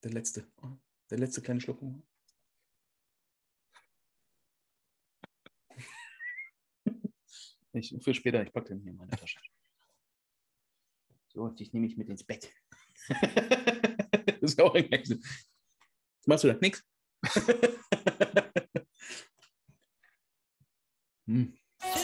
Der letzte. Der letzte kleine Schluck. Für später, ich packe den hier in meine Tasche. So, dich nehme ich mit ins Bett. Das ist auch ein Wechsel. Was machst du da? Nix. hm.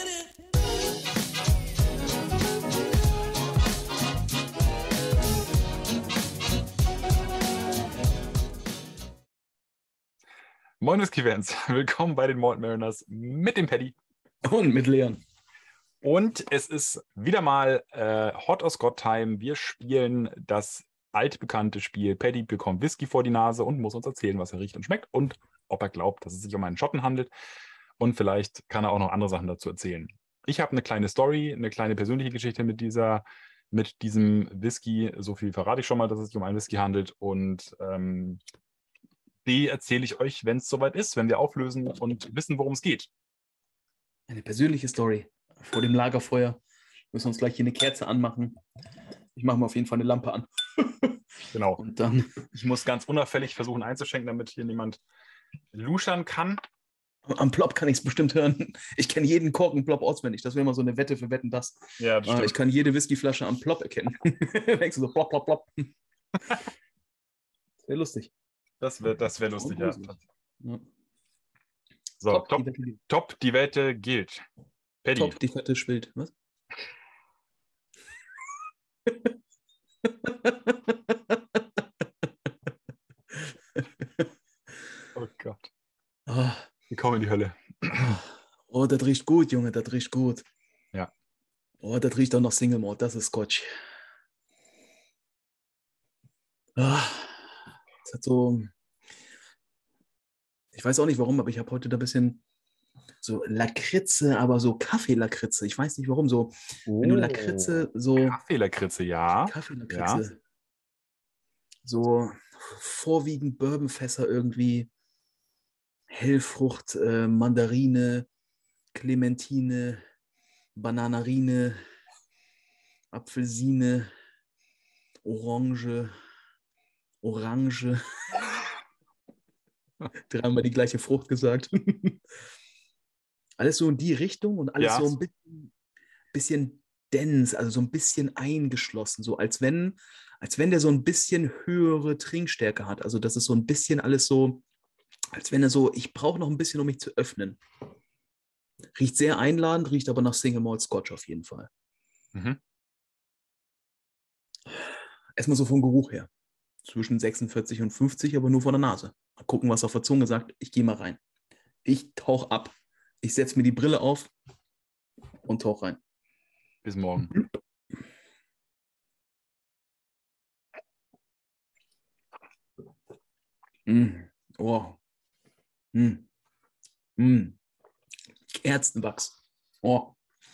Moin Whisky-Fans, willkommen bei den Malt Mariners mit dem Paddy. Und mit Leon. Und es ist wieder mal Hot or Scott Time. Wir spielen das altbekannte Spiel. Paddy bekommt Whisky vor die Nase und muss uns erzählen, was er riecht und schmeckt und ob er glaubt, dass es sich um einen Schotten handelt. Und vielleicht kann er auch noch andere Sachen dazu erzählen. Ich habe eine kleine Story, eine kleine persönliche Geschichte mit diesem Whisky. So viel verrate ich schon mal, dass es sich um einen Whisky handelt. Und die erzähle ich euch, wenn es soweit ist, wenn wir auflösen und wissen, worum es geht. Eine persönliche Story. Vor dem Lagerfeuer. Müssen wir uns gleich hier eine Kerze anmachen. Ich mache mir auf jeden Fall eine Lampe an. Genau. Und dann. Ich muss ganz unauffällig versuchen einzuschenken, damit hier niemand luschern kann. Am Plop kann ich es bestimmt hören. Ich kenne jeden Korken-Plop auswendig. Das wäre immer so eine Wette für Wetten, das. Ja, das stimmt. Ich kann jede Whiskyflasche am Plop erkennen. Denkst du so, plop, plop, plop. Das wäre lustig. Das wär lustig, ja. Ja. So, Top, die Wette gilt. Paddy. Top, die Fette schwillt. Was? Oh Gott. Oh. Wir kommen in die Hölle. Oh, das riecht gut, Junge, das riecht gut. Ja. Oh, das riecht auch noch Single Malt, das ist Scotch. Das hat so, ich weiß auch nicht warum, aber ich habe heute da ein bisschen so Lakritze, aber so Kaffeelakritze. Ich weiß nicht warum, so, wenn du Lakritze so... Kaffeelakritze, ja. Kaffeelakritze. Ja. So vorwiegend Bourbonfässer irgendwie. Hellfrucht, Mandarine, Clementine, Bananarine, Apfelsine, Orange. Dreimal die gleiche Frucht gesagt. Alles so in die Richtung und alles so ein bisschen dense, also so ein bisschen eingeschlossen, so als wenn der so ein bisschen höhere Trinkstärke hat. Also das ist so ein bisschen alles so, als wenn er so, ich brauche noch ein bisschen, um mich zu öffnen. Riecht sehr einladend, riecht aber nach Single Malt Scotch auf jeden Fall. Mhm. Erstmal so vom Geruch her. Zwischen 46 und 50, aber nur von der Nase. Mal gucken, was auf der Zunge sagt. Ich gehe mal rein. Ich tauche ab. Ich setze mir die Brille auf und tauche rein. Bis morgen. Oh. Kerzenwachs. Oh.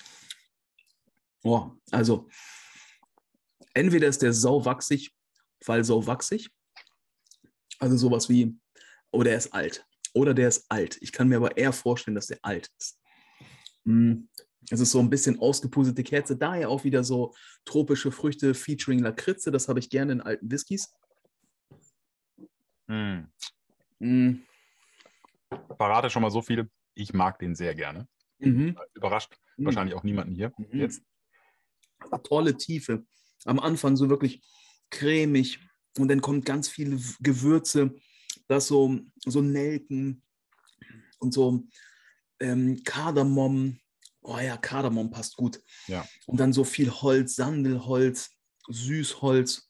Also, entweder ist der sauwachsig, weil sauwachsig, also sowas wie, oder er ist alt. Oder der ist alt. Ich kann mir aber eher vorstellen, dass der alt ist. Es ist so ein bisschen ausgepustelte Kerze, daher auch wieder so tropische Früchte featuring Lakritze. Das habe ich gerne in alten Whiskys. Verrate schon mal so viel. Ich mag den sehr gerne. Überrascht wahrscheinlich auch niemanden hier jetzt. Tolle Tiefe. Am Anfang so wirklich cremig und dann kommt ganz viele Gewürze, das so Nelken und so Kardamom. Oh ja, Kardamom passt gut. Ja. Und dann so viel Holz, Sandelholz, Süßholz,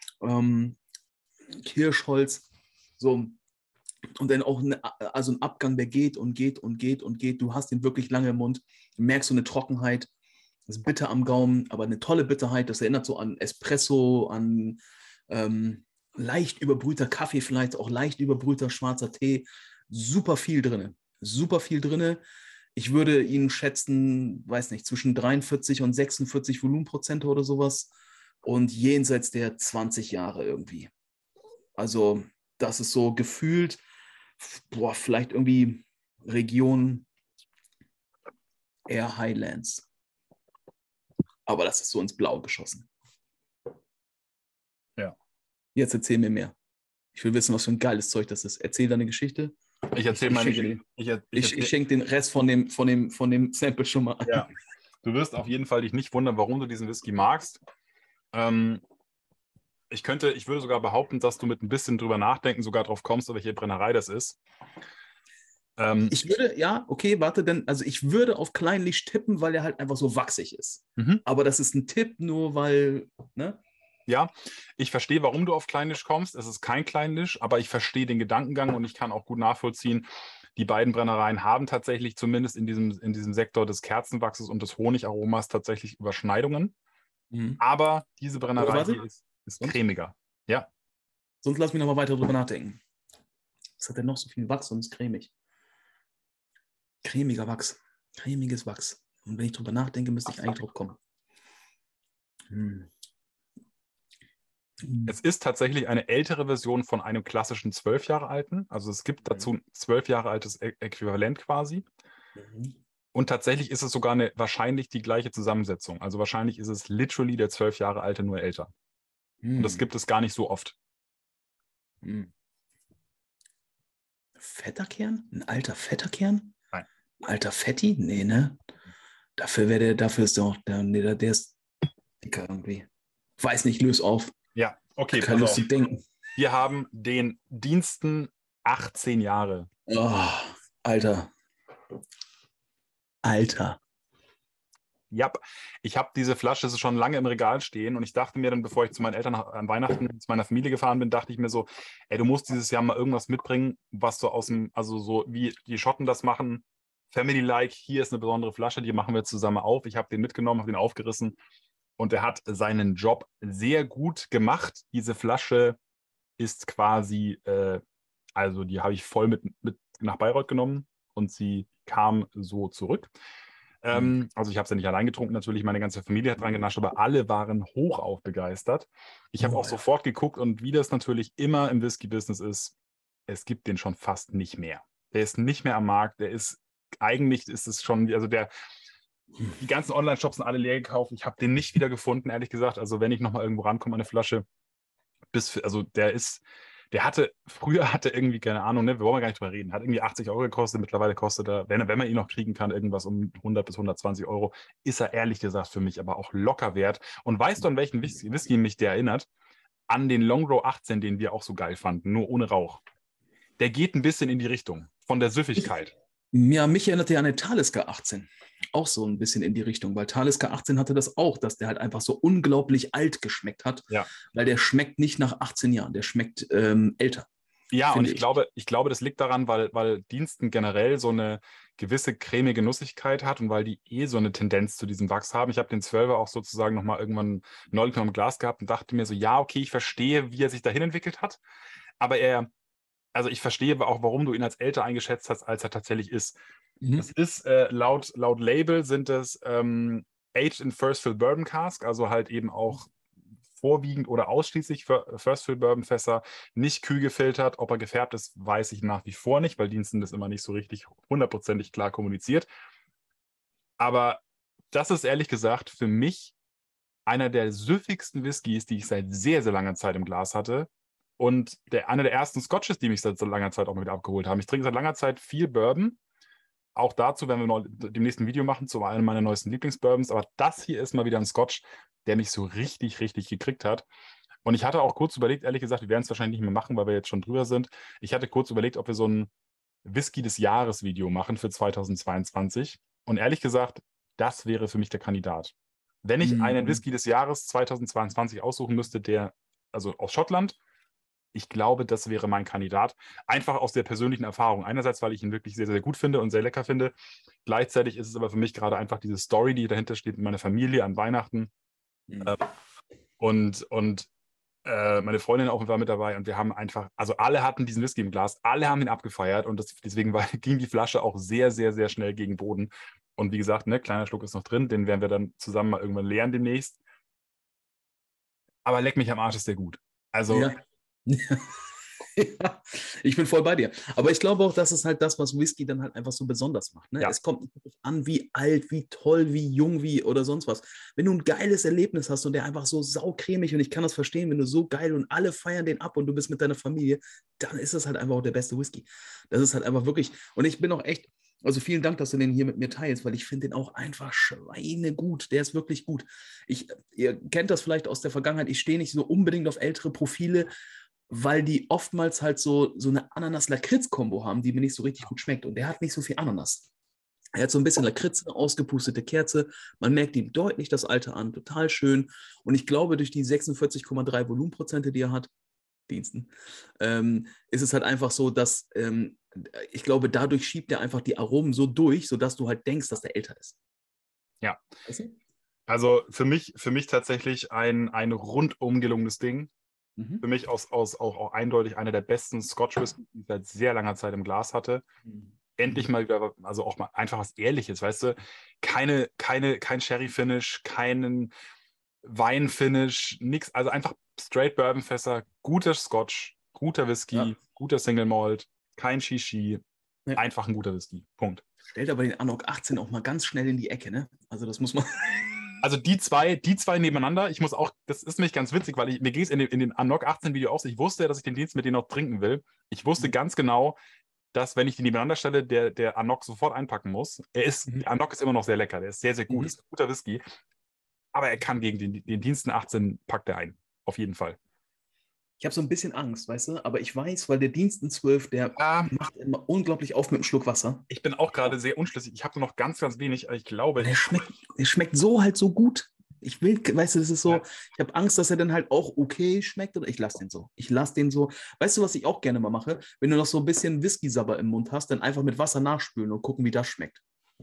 Kirschholz. So. Und dann auch ein Abgang, der geht und geht und geht und geht. Du hast ihn wirklich lange im Mund. Du merkst so eine Trockenheit. Das ist bitter am Gaumen, aber eine tolle Bitterheit. Das erinnert so an Espresso, an leicht überbrühter Kaffee, vielleicht auch leicht überbrühter schwarzer Tee. Super viel drin. Super viel drin. Ich würde ihn schätzen, weiß nicht, zwischen 43 und 46 Volumenprozent oder sowas. Und jenseits der 20 Jahre irgendwie. Also das ist so gefühlt, vielleicht irgendwie Region eher Highlands. Aber das ist so ins Blau geschossen. Ja. Jetzt erzähl mir mehr. Ich will wissen, was für ein geiles Zeug das ist. Erzähl deine Geschichte. Ich erzähle meine Geschichte. Ich schenke den Rest von dem Sample schon mal ein. Ja. Du wirst auf jeden Fall dich nicht wundern, warum du diesen Whisky magst. Ich würde sogar behaupten, dass du mit ein bisschen drüber nachdenken sogar drauf kommst, welche Brennerei das ist. Ich würde auf Kleinlich tippen, weil er halt einfach so wachsig ist. Aber das ist ein Tipp, nur weil, ne? Ja, ich verstehe, warum du auf Kleinlich kommst. Es ist kein Kleinlich, aber ich verstehe den Gedankengang und ich kann auch gut nachvollziehen. Die beiden Brennereien haben tatsächlich zumindest in diesem Sektor des Kerzenwachses und des Honigaromas tatsächlich Überschneidungen. Aber diese Brennerei hier ist cremiger. Ja. Sonst lass mich noch mal weiter drüber nachdenken. Was hat denn noch so viel Wachs und ist cremig? Cremiger Wachs. Cremiges Wachs. Und wenn ich drüber nachdenke, müsste ich eigentlich drauf kommen. Es ist tatsächlich eine ältere Version von einem klassischen 12 Jahre alten. Also es gibt dazu ein 12 Jahre altes Äquivalent quasi. Und tatsächlich ist es sogar wahrscheinlich die gleiche Zusammensetzung. Also wahrscheinlich ist es literally der 12 Jahre alte, nur älter. Und das gibt es gar nicht so oft. Fetter Kern? Ein alter fetter Kern? Nein. Ein alter Fetti? Nee, ne? Dafür ist der auch, der ist dicker irgendwie. Weiß nicht, löse auf. Ja, okay. Kann lustig denken. Wir haben den Diensten 18 Jahre. Oh, Alter. Ja, ich habe diese Flasche schon lange im Regal stehen und ich dachte mir dann, bevor ich zu meinen Eltern an Weihnachten zu meiner Familie gefahren bin, dachte ich mir so, ey, du musst dieses Jahr mal irgendwas mitbringen, was du also so wie die Schotten das machen, Family-like, hier ist eine besondere Flasche, die machen wir zusammen auf. Ich habe den mitgenommen, habe den aufgerissen und er hat seinen Job sehr gut gemacht. Diese Flasche ist quasi, also die habe ich voll mit nach Bayreuth genommen und sie kam so zurück. Also ich habe sie nicht allein getrunken, natürlich, meine ganze Familie hat dran genascht, aber alle waren hochauf begeistert. Ich habe auch sofort geguckt und wie das natürlich immer im Whisky-Business ist, es gibt den schon fast nicht mehr. Der ist nicht mehr am Markt, eigentlich ist es schon, also die ganzen Online-Shops sind alle leer gekauft. Ich habe den nicht wieder gefunden, ehrlich gesagt. Also wenn ich nochmal irgendwo rankomme an eine Flasche, früher hatte irgendwie, keine Ahnung, ne, wir wollen gar nicht drüber reden, hat irgendwie 80 Euro gekostet, mittlerweile kostet er, wenn man ihn noch kriegen kann, irgendwas um 100 bis 120 Euro, ist er ehrlich gesagt für mich aber auch locker wert. Und weißt du, an welchen Whisky mich der erinnert? An den Longrow 18, den wir auch so geil fanden, nur ohne Rauch. Der geht ein bisschen in die Richtung, von der Süffigkeit. Ja, mich erinnert der an den Talisker 18. Auch so ein bisschen in die Richtung, weil Talisker 18 hatte das auch, dass der halt einfach so unglaublich alt geschmeckt hat, weil der schmeckt nicht nach 18 Jahren, der schmeckt älter. Ja, und ich glaube, das liegt daran, weil Diensten generell so eine gewisse cremige Nussigkeit hat und weil die so eine Tendenz zu diesem Wachs haben. Ich habe den 12er auch sozusagen nochmal irgendwann neulich noch im Glas gehabt und dachte mir so, ja, okay, ich verstehe, wie er sich dahin entwickelt hat, aber also ich verstehe auch, warum du ihn als älter eingeschätzt hast, als er tatsächlich ist. Es ist, laut Label sind es Aged in First Fill Bourbon Cask, also halt eben auch vorwiegend oder ausschließlich für First Fill Bourbon Fässer, nicht kühl gefiltert. Ob er gefärbt ist, weiß ich nach wie vor nicht, weil Diensten das immer nicht so richtig hundertprozentig klar kommuniziert. Aber das ist ehrlich gesagt für mich einer der süffigsten Whiskys, die ich seit sehr, sehr langer Zeit im Glas hatte. Und einer der ersten Scotches, die mich seit so langer Zeit auch mal wieder abgeholt haben. Ich trinke seit langer Zeit viel Bourbon. Auch dazu werden wir noch dem nächsten Video machen, zu einem meiner neuesten Lieblingsbourbons. Aber das hier ist mal wieder ein Scotch, der mich so richtig, richtig gekriegt hat. Und ich hatte auch kurz überlegt, ehrlich gesagt, wir werden es wahrscheinlich nicht mehr machen, weil wir jetzt schon drüber sind. Ich hatte kurz überlegt, ob wir so ein Whisky des Jahres-Video machen für 2022. Und ehrlich gesagt, das wäre für mich der Kandidat. Wenn ich einen Whisky des Jahres 2022 aussuchen müsste, also aus Schottland, ich glaube, das wäre mein Kandidat. Einfach aus der persönlichen Erfahrung. Einerseits, weil ich ihn wirklich sehr, sehr gut finde und sehr lecker finde. Gleichzeitig ist es aber für mich gerade einfach diese Story, die dahinter steht mit meiner Familie an Weihnachten. Und meine Freundin auch war mit dabei und wir haben einfach, also alle hatten diesen Whisky im Glas, alle haben ihn abgefeiert und deswegen ging die Flasche auch sehr, sehr, sehr schnell gegen Boden. Und wie gesagt, ne, kleiner Schluck ist noch drin, den werden wir dann zusammen mal irgendwann leeren demnächst. Aber leck mich am Arsch, ist der gut. Also Ja, ich bin voll bei dir. Aber ich glaube auch, das ist halt das, was Whisky dann halt einfach so besonders macht. Ne? Ja. Es kommt nicht darauf an, wie alt, wie toll, wie jung, wie oder sonst was. Wenn du ein geiles Erlebnis hast und der einfach so saucremig, und ich kann das verstehen, wenn du so geil und alle feiern den ab und du bist mit deiner Familie, dann ist das halt einfach auch der beste Whisky. Das ist halt einfach wirklich, und ich bin auch echt, also vielen Dank, dass du den hier mit mir teilst, weil ich finde den auch einfach schweinegut. Der ist wirklich gut. Ihr kennt das vielleicht aus der Vergangenheit, ich stehe nicht so unbedingt auf ältere Profile, weil die oftmals halt so eine Ananas-Lakritz-Kombo haben, die mir nicht so richtig gut schmeckt. Und der hat nicht so viel Ananas. Er hat so ein bisschen Lakritz, eine ausgepustete Kerze. Man merkt ihm deutlich das Alter an. Total schön. Und ich glaube, durch die 46,3 Volumenprozente, die er hat, Diensten, ist es halt einfach so, dass ich glaube, dadurch schiebt er einfach die Aromen so durch, sodass du halt denkst, dass der älter ist. Ja. Weißt du? Also für mich tatsächlich ein rundum gelungenes Ding. Mhm. Für mich auch eindeutig einer der besten Scotch Whisky, die ich seit sehr langer Zeit im Glas hatte. Endlich mal wieder, also auch mal einfach was Ehrliches, weißt du? Kein Sherry-Finish, keinen Wein-Finish, nichts. Also einfach straight Bourbon-Fässer, guter Scotch, guter Whisky, Ja. guter Single Malt, kein Shishi, Ja. einfach ein guter Whisky. Punkt. Stellt aber den Anok 18 auch mal ganz schnell in die Ecke, ne? Also das muss man. Also die zwei nebeneinander, ich muss auch, das ist nämlich ganz witzig, weil mir ging es in dem Unlock 18 Video auch so, ich wusste ja, dass ich den Dienst mit denen noch trinken will. Ich wusste ganz genau, dass, wenn ich die nebeneinander stelle, der Unlock sofort einpacken muss. Der Unlock ist immer noch sehr lecker, der ist sehr, sehr gut, ist ein guter Whisky. Aber er kann gegen den Diensten 18 packt er ein. Auf jeden Fall. Ich habe so ein bisschen Angst, weißt du, aber ich weiß, weil der Diensten 12, der macht immer unglaublich auf mit einem Schluck Wasser. Ich bin auch gerade sehr unschlüssig. Ich habe nur noch ganz, ganz wenig. Ich glaube. Der schmeckt so halt so gut. Ich will, weißt du, das ist so, Ja. ich habe Angst, dass er dann halt auch okay schmeckt oder ich lasse den so. Ich lasse den so. Weißt du, was ich auch gerne mal mache? Wenn du noch so ein bisschen Whisky-Sabber im Mund hast, dann einfach mit Wasser nachspülen und gucken, wie das schmeckt.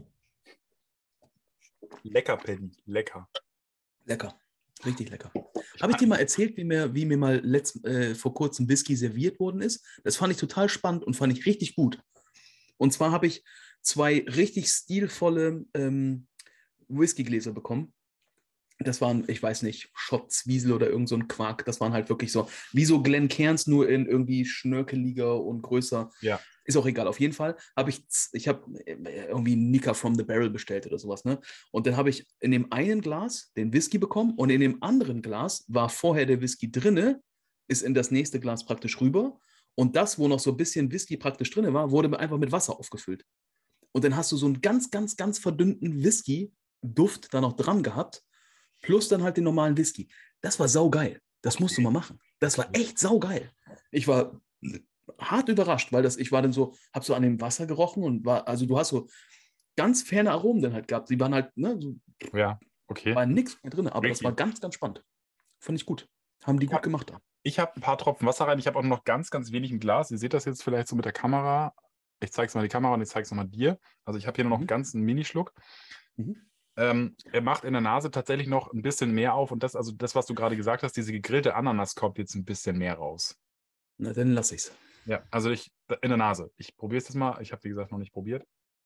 Lecker, Paddy. Lecker. Lecker. Richtig lecker. Habe ich dir mal erzählt, wie mir mal vor kurzem Whisky serviert worden ist? Das fand ich total spannend und fand ich richtig gut. Und zwar habe ich 2 richtig stilvolle Whiskygläser bekommen. Das waren, ich weiß nicht, Schott-Zwiesel oder irgend so ein Quark. Das waren halt wirklich so, wie so Glencairns, nur in irgendwie schnörkeliger und größer. Ja. Ist auch egal. Auf jeden Fall habe ich irgendwie Nika from the Barrel bestellt oder sowas, ne? Und dann habe ich in dem einen Glas den Whisky bekommen und in dem anderen Glas war vorher der Whisky drinne, ist in das nächste Glas praktisch rüber. Und das, wo noch so ein bisschen Whisky praktisch drinne war, wurde einfach mit Wasser aufgefüllt. Und dann hast du so einen ganz, ganz, ganz verdünnten Whisky-Duft da noch dran gehabt, plus dann halt den normalen Whisky. Das war saugeil. Das musst du mal machen. Das war echt saugeil. Ich war hart überrascht, weil ich war dann so, hab so an dem Wasser gerochen und also du hast so ganz ferne Aromen dann halt gehabt. Die waren halt, ne, so, Ja, okay. war nichts mehr drin, aber Crazy. das war ganz, ganz spannend. Fand ich gut. Haben die gut gemacht da. Ich habe ein paar Tropfen Wasser rein. Ich habe auch noch ganz, ganz wenig im Glas. Ihr seht das jetzt vielleicht so mit der Kamera. Ich zeige es mal die Kamera und ich zeige es nochmal dir. Also ich habe hier nur noch einen ganzen Minischluck. Er macht in der Nase tatsächlich noch ein bisschen mehr auf. Und das, was du gerade gesagt hast, diese gegrillte Ananas kommt jetzt ein bisschen mehr raus. Na, dann lass ich's. Ja, also in der Nase. Ich probiere es jetzt mal. Ich habe, wie gesagt, noch nicht probiert.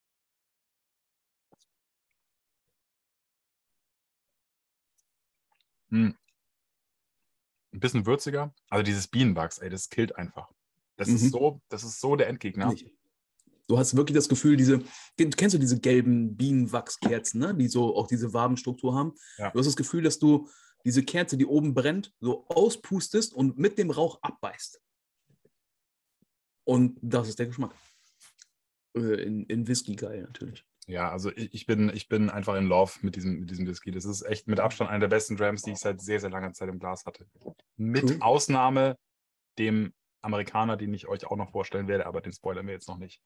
Ein bisschen würziger. Also dieses Bienenwachs, ey, das killt einfach. Das ist so der Endgegner. Du hast wirklich das Gefühl, kennst du diese gelben Bienenwachskerzen, ne? Die so auch diese Wabenstruktur haben? Ja. Du hast das Gefühl, dass du diese Kerze, die oben brennt, so auspustest und mit dem Rauch abbeißt. Und das ist der Geschmack. In Whisky geil, natürlich. Ja, also ich bin einfach in Love mit diesem Whisky. Das ist echt mit Abstand einer der besten Drams, die ich seit sehr, sehr langer Zeit im Glas hatte. Mit Ausnahme dem Amerikaner, den ich euch auch noch vorstellen werde, aber den spoilern wir jetzt noch nicht.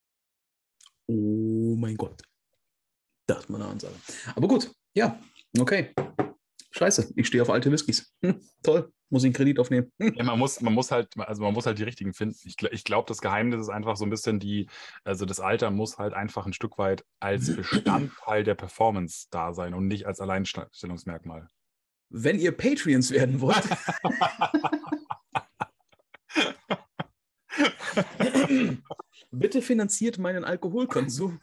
Oh mein Gott. Das ist meine Ansage. Aber gut, ja, okay. Scheiße, ich stehe auf alte Whiskys. Toll, muss ich einen Kredit aufnehmen. Ja, man muss halt die richtigen finden. Ich glaube, das Geheimnis ist einfach so ein bisschen das Alter muss halt einfach ein Stück weit als Bestandteil der Performance da sein und nicht als Alleinstellungsmerkmal. Wenn ihr Patreons werden wollt, bitte finanziert meinen Alkoholkonsum.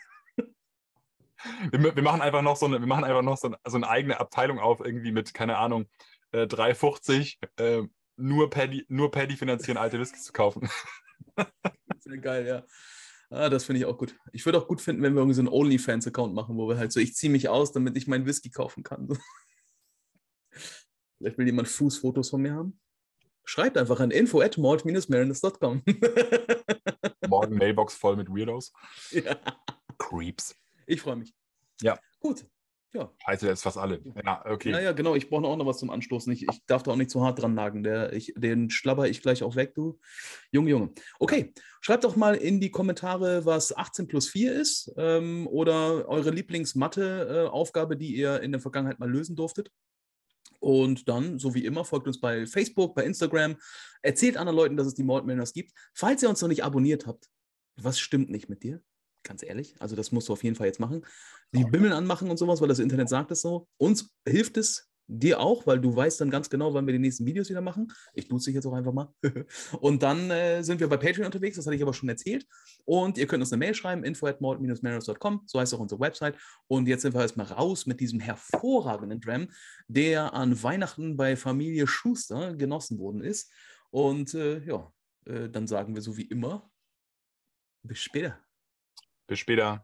Wir machen einfach noch so eine eigene Abteilung auf, irgendwie mit, keine Ahnung, 3,50 nur Paddy finanzieren, alte Whiskys zu kaufen. Sehr geil, ja. Das finde ich auch gut. Ich würde auch gut finden, wenn wir irgendwie so einen OnlyFans-Account machen, wo wir halt so, ich ziehe mich aus, damit ich meinen Whisky kaufen kann. Vielleicht will jemand Fußfotos von mir haben. Schreibt einfach an info@malt-mariners.com. Morgen Mailbox voll mit Weirdos. Ja. Creeps. Ich freue mich. Ja. Gut. Ja. Scheiße, jetzt fast alle. Ja, okay. Ja, genau. Ich brauche auch noch was zum Anstoßen. Ich darf da auch nicht zu hart dran nagen. Den schlabber ich gleich auch weg, du. Junge. Okay. Schreibt doch mal in die Kommentare, was 18+4 ist oder eure Lieblingsmathe-Aufgabe, die ihr in der Vergangenheit mal lösen durftet. Und dann, so wie immer, folgt uns bei Facebook, bei Instagram. Erzählt anderen Leuten, dass es die Malt Mariners gibt. Falls ihr uns noch nicht abonniert habt, was stimmt nicht mit dir? Ganz ehrlich. Also das musst du auf jeden Fall jetzt machen. Die Bimmeln anmachen und sowas, weil das Internet sagt es so. Uns hilft es, dir auch, weil du weißt dann ganz genau, wann wir die nächsten Videos wieder machen. Ich duze dich jetzt auch einfach mal. Und dann sind wir bei Patreon unterwegs, das hatte ich aber schon erzählt. Und ihr könnt uns eine Mail schreiben, info@malt-mariners.com, so heißt auch unsere Website. Und jetzt sind wir erstmal raus mit diesem hervorragenden Dram, der an Weihnachten bei Familie Schuster genossen worden ist. Und dann sagen wir so wie immer, bis später. Bis später.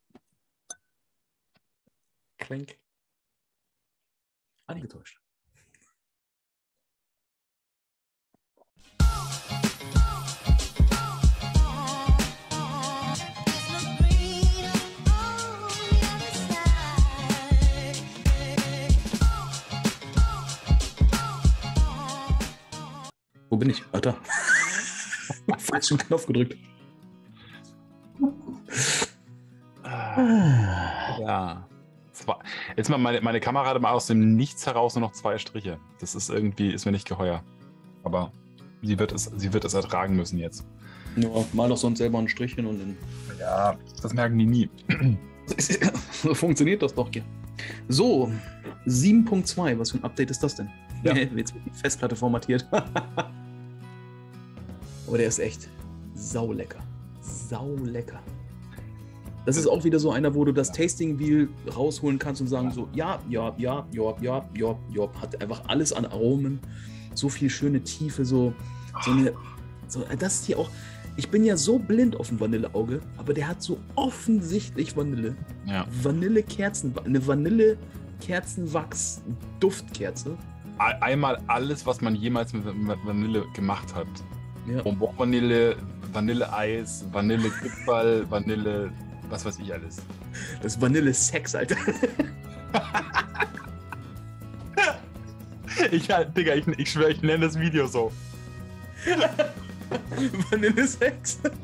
Klink. Angetäuscht. Wo bin ich? Alter. Falschen Knopf gedrückt. Ja. Jetzt mal meine Kamera hatte mal aus dem Nichts heraus nur noch 2 Striche. Das ist mir nicht geheuer. Aber sie wird es ertragen müssen jetzt. Ja, mal doch sonst selber ein Strichchen und dann. Ja, das merken die nie. So funktioniert das doch hier. So, 7.2, was für ein Update ist das denn? Ja. Jetzt wird die Festplatte formatiert. Aber der ist echt saulecker. Saulecker. Das ist auch wieder so einer, wo du das Tasting Wheel rausholen kannst und sagen so, ja, hat einfach alles an Aromen, so viel schöne Tiefe, das ist hier auch, ich bin ja so blind auf ein Vanilleauge, aber der hat so offensichtlich Vanille. Ja. Eine Vanille-Kerzenwachs-Duftkerze. Einmal alles, was man jemals mit Vanille gemacht hat. Ja. Bonbon-Vanille, Vanilleeis, Vanille-Gipfel, Vanille... Was weiß ich alles. Das Vanille-Sex, Alter. Digga, ich schwöre, ich nenne das Video so. Vanille-Sex.